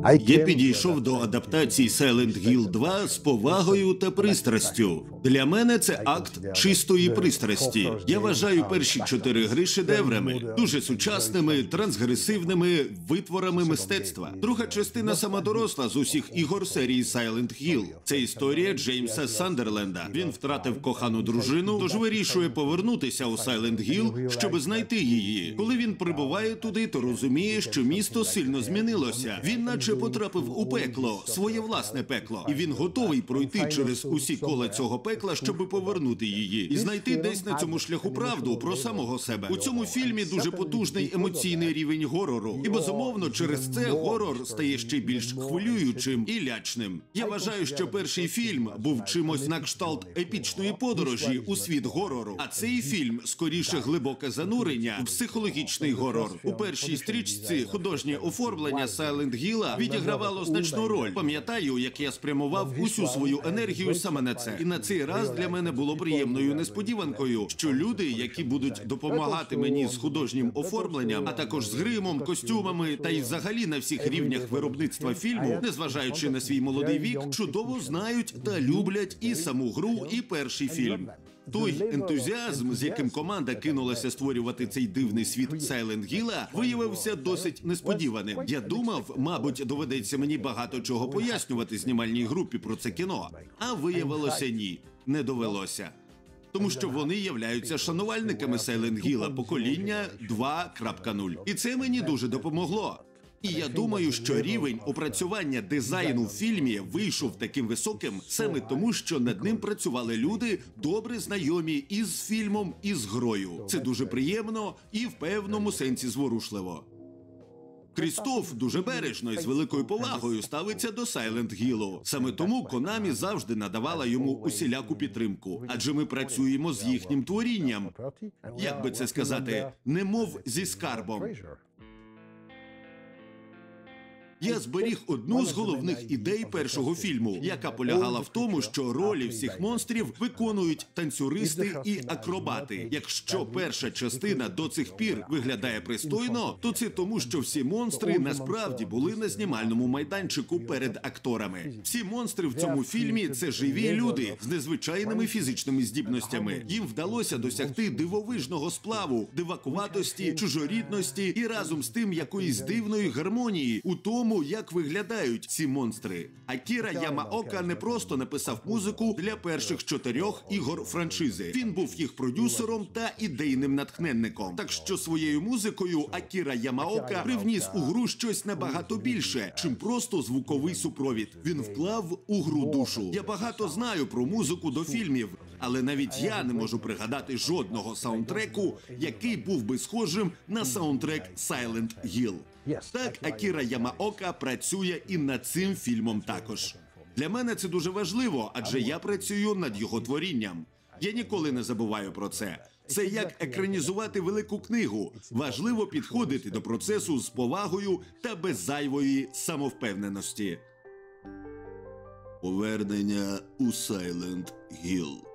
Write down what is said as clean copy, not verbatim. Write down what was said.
Я підійшов до адаптації Silent Hill 2 з повагою та пристрастю. Для мене це акт чистої пристрасті. Я вважаю перші 4 гри шедеврами, дуже сучасними, трансгресивними витворами мистецтва. Друга частина сама доросла з усіх ігор серії Silent Hill. Це історія Джеймса Сандерленда. Він втратив кохану дружину, тож вирішує повернутися у Silent Hill, щоб знайти її. Коли він прибуває туди, то розуміє, що місто сильно змінилося. Він наче потрапив у пекло, своє власне пекло. І він готовий пройти через усі кола цього пекла, щоб повернути її. І знайти десь на цьому шляху правду про самого себе. У цьому фільмі дуже потужний емоційний рівень горору. І безумовно, через це горор стає ще більш хвилюючим і лячним. Я вважаю, що перший фільм був чимось на кшталт епічної подорожі у світ горору. А цей фільм скоріше глибоке занурення в психологічний горор. У першій стрічці художнє оформлення Silent Hill відігравало значну роль. Пам'ятаю, як я спрямував усю свою енергію саме на це. І на цей раз для мене було приємною несподіванкою, що люди, які будуть допомагати мені з художнім оформленням, а також з гримом, костюмами та й взагалі на всіх рівнях виробництва фільму, незважаючи на свій молодий вік, чудово знають та люблять і саму гру, і перший фільм. Той ентузіазм, з яким команда кинулася створювати цей дивний світ Silent Hill, виявився досить несподіваним. Я думав, мабуть, доведеться мені багато чого пояснювати знімальній групі про це кіно. А виявилося ні, не довелося. Тому що вони являються шанувальниками Silent Hill покоління 2.0. І це мені дуже допомогло. І я думаю, що рівень опрацювання дизайну в фільмі вийшов таким високим саме тому, що над ним працювали люди, добре знайомі і з фільмом, і з грою. Це дуже приємно і в певному сенсі зворушливо. Крістоф дуже бережно і з великою повагою ставиться до Silent Hill. Саме тому Konami завжди надавала йому усіляку підтримку. Адже ми працюємо з їхнім творінням. Як би це сказати, немов зі скарбом. Я зберіг одну з головних ідей першого фільму, яка полягала в тому, що ролі всіх монстрів виконують танцюристи і акробати. Якщо перша частина до цих пір виглядає пристойно, то це тому, що всі монстри насправді були на знімальному майданчику перед акторами. Всі монстри в цьому фільмі – це живі люди з незвичайними фізичними здібностями. Їм вдалося досягти дивовижного сплаву, дивакуватості, чужорідності і разом з тим якоїсь дивної гармонії у тому, як виглядають ці монстри. Акіра Ямаока не просто написав музику для перших 4 ігор франшизи. Він був їх продюсером та ідейним натхненником. Так що своєю музикою Акіра Ямаока привніс у гру щось набагато більше, чим просто звуковий супровід. Він вклав у гру душу. Я багато знаю про музику до фільмів, але навіть я не можу пригадати жодного саундтреку, який був би схожим на саундтрек Silent Hill. Так, Акіра Ямаока працює і над цим фільмом також. Для мене це дуже важливо, адже я працюю над його творінням. Я ніколи не забуваю про це. Це як екранізувати велику книгу. Важливо підходити до процесу з повагою та без зайвої самовпевненості. Повернення у Silent Hill.